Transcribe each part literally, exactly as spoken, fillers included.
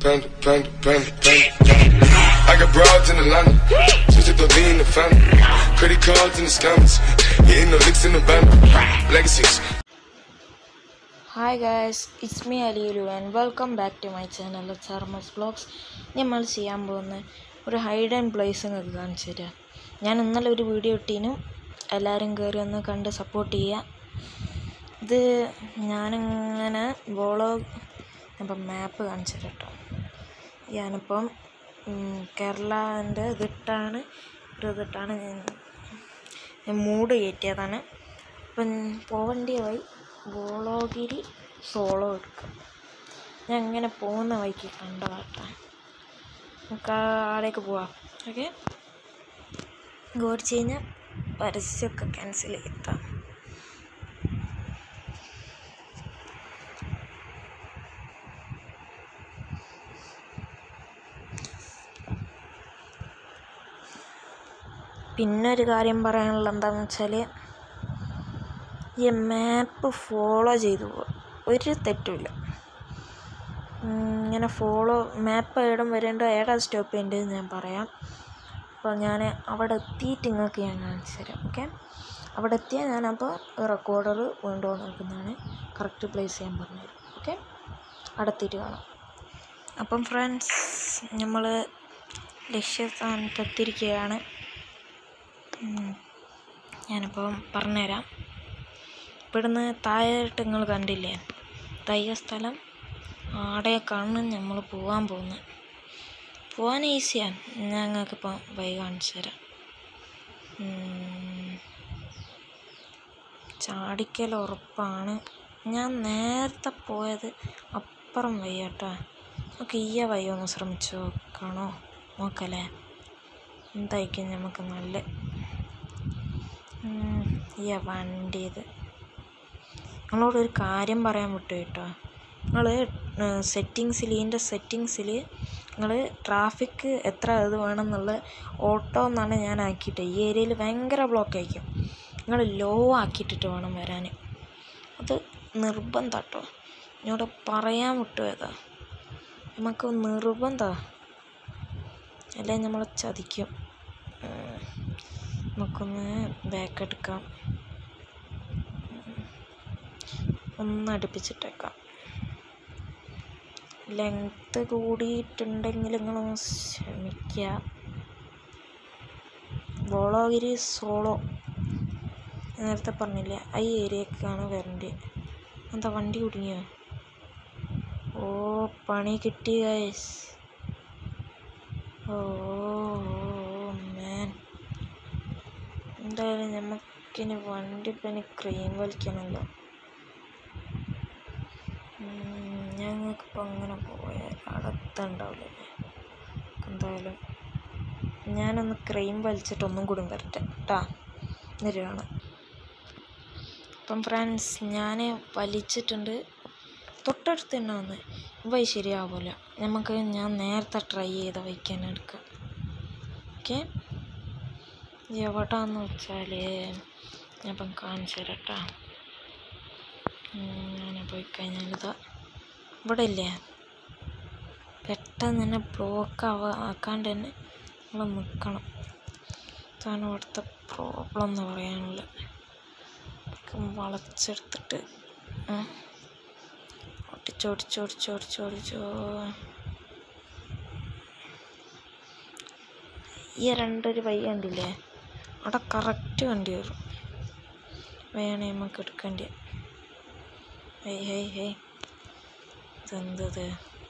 panda, panda, panda, panda. I got broads in Atlanta, just to be in the family. Credit cards in the scammers, getting no licks in the band. Legacies. Hi guys, it's me Aliulu and welcome back to my channel. It's Armas Vlogs. നമ്മൾ ചെയ്യാൻ പോകുന്ന ഒരു hide and place നിങ്ങൾക്ക് കാണിച്ചു തരാം. ഞാൻ ഇന്നലെ ഒരു വീഡിയോ ഇട്ടീനും എല്ലാവരും കയറി ഒന്ന് കണ്ട് സപ്പോർട്ട് ചെയ്യുക. ഇത് ഞാനിങ്ങനെ വ്ളോഗ് അപ്പം മാപ്പ് കാണിച്ചു തരാം കേട്ടോ. ഞാനിപ്പം കേരളൻ്റെ ഇതിട്ടാണ് ഒരു ഇതിട്ടാണ് ഞാൻ മൂഡ് കയറ്റിയതാണ്. അപ്പം പോവേണ്ട വഴി വോളോഗിരി സോളോ എടുക്കാം. ഞാൻ ഇങ്ങനെ പോകുന്ന വഴിക്ക് കണ്ടതാട്ടാ. നമുക്ക് ആടേക്ക് പോവാം. ഓക്കെ, ഓടിച്ച് കഴിഞ്ഞാൽ പരസ്യമൊക്കെ ക്യാൻസൽ ചെയ്താം. പിന്നെ ഒരു കാര്യം പറയാനുള്ളത് എന്താണെന്ന് വെച്ചാൽ, ഈ മാപ്പ് ഫോളോ ചെയ്തു പോവുക, ഒരു തെറ്റുമില്ല. ഇങ്ങനെ ഫോളോ മാപ്പ് ഏടം വരേണ്ടോ ഏടാ സ്റ്റോപ്പ് ചെയ്യേണ്ടത് ഞാൻ പറയാം. അപ്പോൾ ഞാൻ അവിടെ എത്തിയിട്ട് നിങ്ങൾക്ക് ഞാൻ കാണിച്ചു തരാം. ഓക്കെ, അവിടെ എത്തിയാൽ ഞാനപ്പോൾ റെക്കോർഡർ വീണ്ടും നോക്കുന്നതാണ്. കറക്റ്റ് പ്ലേസ് ഞാൻ പറഞ്ഞുതരും. ഓക്കെ, അവിടെ എത്തിയിട്ട് കാണാം. അപ്പം ഫ്രണ്ട്സ്, നമ്മൾ ലക്ഷ്യസ്ഥാനത്ത് എത്തിയിരിക്കുകയാണ്. ഞാനിപ്പം പറഞ്ഞുതരാം. ഇവിടുന്ന് താഴെയായിട്ട് നിങ്ങൾ കണ്ടില്ലേ തയ്യ സ്ഥലം, ആടെയൊക്കെയാണ് നമ്മൾ പോകാൻ പോകുന്നത്. പോകാൻ ഈസിയാണ്. ഞങ്ങൾക്കിപ്പം വഴി കാണിച്ചു തരാം. ചാടിക്കൽ ഉറപ്പാണ്. ഞാൻ നേരത്തെ പോയത് അപ്പുറം വഴി കേട്ടോ. നമുക്ക് ഈ വഴി ഒന്ന് ശ്രമിച്ചു നോക്കണോ നോക്കല്ലേ, എന്തായിരിക്കും നമുക്ക് നല്ല ഈ വണ്ടി. ഇത് നിങ്ങളോട് ഒരു കാര്യം പറയാൻ വിട്ടു കേട്ടോ. നിങ്ങൾ സെറ്റിങ്സിൽ ഇതിൻ്റെ സെറ്റിങ്സിൽ നിങ്ങൾ ട്രാഫിക് എത്ര ഇത് വേണമെന്നുള്ള ഓട്ടോ എന്നാണ് ഞാൻ ആക്കിയിട്ട്. ഈ ഏരിയയിൽ ഭയങ്കര ബ്ലോക്ക് ആയിരിക്കും. നിങ്ങൾ ലോ ആക്കിയിട്ടിട്ട് വേണം വരാൻ. അത് നിർബന്ധം കേട്ടോ. എന്നോട് പറയാൻ വിട്ടു ഏതാ, നമുക്ക് നിർബന്ധമാണ്, അല്ലെങ്കിൽ നമ്മളെ ചതിക്കും. നമുക്കൊന്ന് ബാക്ക് എടുക്കാം, ഒന്ന് അടുപ്പിച്ചിട്ടേക്കാം. ലെങ്ത്ത് കൂടിയിട്ടുണ്ടെങ്കിൽ നിങ്ങളൊന്ന് ശ്രമിക്കുക. വോളോഗിരി സോളോ നേരത്തെ പറഞ്ഞില്ലേ, ആ ഏരിയക്കാണ് വരേണ്ടത്. എന്താ വണ്ടി കുടുങ്ങിയോ? ഓ, പണി കിട്ടി ഗൈസ്. ഓ മാൻ, എന്തായാലും നമുക്കിനി വണ്ടി പനി ക്രെയിൻ വലിക്കണമല്ലോ. ഞങ്ങൾക്കിപ്പോൾ അങ്ങനെ പോയാൽ അടുത്തുണ്ടാവില്ലല്ലേ. എന്തായാലും ഞാനൊന്ന് ക്രെയിൻ വലിച്ചിട്ടൊന്നും കൂടി വരട്ടെ കേട്ടാ, എന്നിട്ട് കാണാം. അപ്പം ഫ്രണ്ട്സ്, ഞാൻ വലിച്ചിട്ടുണ്ട്. തൊട്ടടുത്ത് തന്നെ വന്ന് വഴി ശരിയാവില്ല. നമുക്ക് ഞാൻ നേരത്തെ ട്രൈ ചെയ്ത വയ്ക്കാൻ എടുക്കാം. ഓക്കെ, എവിടാന്ന് വെച്ചാൽ ഞാൻ ഇപ്പം കാണിച്ചു തരാം കേട്ടോ. ഞാൻ പോയി കഴിഞ്ഞാൽ ഇതാ ഇവിടെ ഇല്ലേ, പെട്ടെന്ന് തന്നെ ബ്ലോക്ക് ആവാ ആക്കാണ്ട് തന്നെ നമ്മൾ നിൽക്കണം. ഇതാണ് ഇവിടുത്തെ പ്രോബ്ലം എന്ന് പറയാനുള്ളത്. വളച്ചെടുത്തിട്ട് ഒടിച്ചോടിച്ചോടിച്ചോടിച്ചോടിച്ചോ. ഈ രണ്ടൊരു വഴി കണ്ടില്ലേ, അവിടെ കറക്റ്റ് വണ്ടി വരും. വേണേ നമുക്ക് എടുക്കേണ്ടി. ഹേയ് ഹേയ് ഹേയ്, ഇതെന്തത്?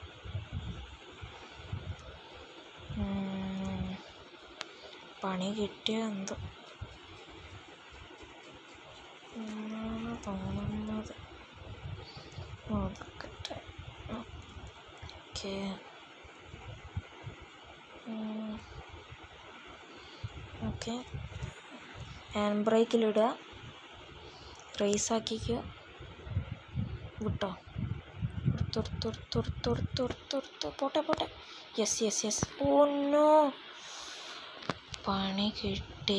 പണി കിട്ടിയ എന്തോ എന്നാണ് തോന്നുന്നത്. നോക്കട്ടെ. ഓക്കെ, ഓക്കെ, ഹാൻഡ് ബ്രേക്കിലിടുക, റേസ് ആക്കിക്കുക, വിട്ടോ, പോട്ടെ പോട്ടെ. Yes yes yes. Oh no, പണി കിട്ടി.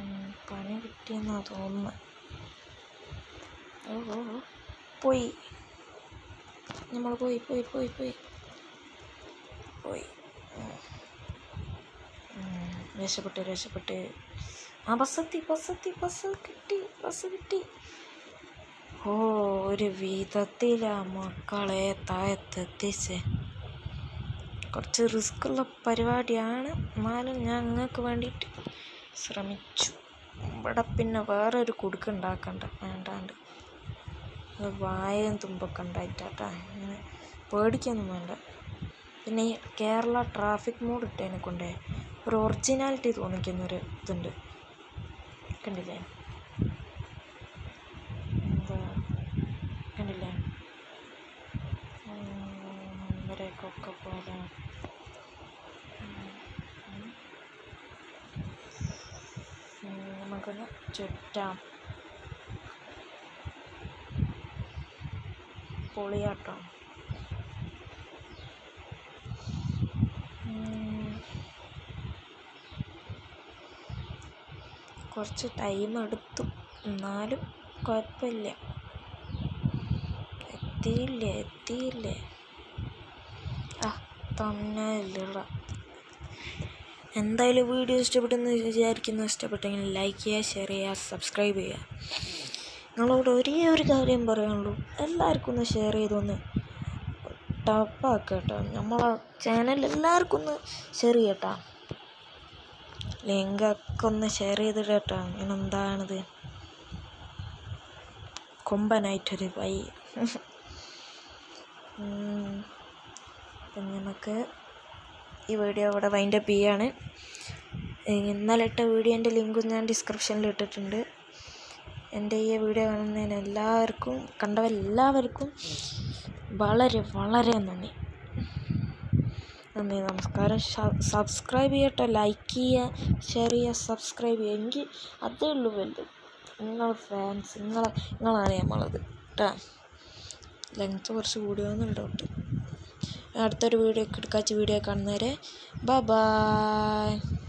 പണി കിട്ടിയെന്നാ തോന്നുന്നത്. ഓ പോയി. നമ്മൾ പോയി പോയി പോയി പോയി പോയി രക്ഷപ്പെട്ട് രക്ഷപ്പെട്ട് ആ ബസ്സെത്തി ബസ്സെത്തി ബസ് കിട്ടി ബസ് കിട്ടി. ഓ ഒരു വിധത്തിലാ മക്കളെ താഴത്തെത്തിച്ച്. കുറച്ച് റിസ്ക്കുള്ള പരിപാടിയാണ്, എന്നാലും ഞങ്ങൾക്ക് വേണ്ടിയിട്ട് ശ്രമിച്ചു. ഇവിടെ പിന്നെ വേറെ ഒരു കുടുക്ക് ഉണ്ടാക്കണ്ട വേണ്ടാണ്ട്, അത് വായയും തുമ്പൊക്കെ ഉണ്ടായിട്ടാട്ടാ, അങ്ങനെ പേടിക്കൊന്നും വേണ്ട. പിന്നെ ഈ കേരള ട്രാഫിക് മോഡ് ഇട്ടതിനെ കൊണ്ടേ ഒരു ഒറിജിനാലിറ്റി തോന്നിക്കുന്നൊരു ഇതുണ്ട്, കണ്ടില്ലേ? എന്താ കണ്ടില്ലേ? ഇവരെയൊക്കെ പോലെ നമുക്കൊന്ന് ചുറ്റാം. പൊളിയാട്ടോ. കുറച്ച് ടൈം എടുത്തു, എന്നാലും കുഴപ്പമില്ല. എത്തിയില്ലേ എത്തിയില്ലേ ആ തന്നെ ഇല്ല. എന്തായാലും വീഡിയോ ഇഷ്ടപ്പെട്ടെന്ന് വിചാരിക്കുന്നു. ഇഷ്ടപ്പെട്ടെങ്കിൽ ലൈക്ക് ചെയ്യുക, ഷെയർ ചെയ്യുക, സബ്സ്ക്രൈബ് ചെയ്യുക. നിങ്ങളോട് ഒരേ ഒരു കാര്യം പറയാനുള്ളൂ, എല്ലാവർക്കും ഒന്ന് ഷെയർ ചെയ്തൊന്ന് ടപ്പാക്കുക കേട്ടോ. നമ്മളെ ചാനൽ എല്ലാവർക്കും ഒന്ന് ഷെയർ ചെയ്യട്ടോ, ലിങ്കൊക്കെ ഒന്ന് ഷെയർ ചെയ്തിട്ട് കേട്ടോ. അങ്ങനെ എന്താണിത് കൊമ്പനായിട്ടൊരു വൈ. അപ്പം നമുക്ക് ഈ വീഡിയോ ഇവിടെ വൈൻഡപ്പ് ചെയ്യാണ്. ഇന്നലെ ഇട്ട വീഡിയോൻ്റെ ലിങ്കും ഞാൻ ഡിസ്ക്രിപ്ഷനിൽ ഇട്ടിട്ടുണ്ട്. എൻ്റെ ഈ വീഡിയോ കാണുന്നതിന് എല്ലാവർക്കും, കണ്ടവരെല്ലാവർക്കും വളരെ വളരെ നന്ദി നന്ദി നമസ്കാരം. സബ്സ്ക്രൈബ് ചെയ്യട്ടോ, ലൈക്ക് ചെയ്യുക, ഷെയർ ചെയ്യുക, സബ്സ്ക്രൈബ് ചെയ്യുക. എനിക്ക് അതേ ഉള്ളൂ വലുത്. നിങ്ങൾ ഫാൻസ്, നിങ്ങളെ നിങ്ങളാണ് നമ്മളത് കേട്ടോ. ലെങ്ത്ത് കുറച്ച് കൂടിയോന്നുള്ള ഡൗട്ട്. അടുത്തൊരു വീഡിയോ എടുക്കാച്ച വീഡിയോ കാണുന്നവരെ ബൈ ബൈ.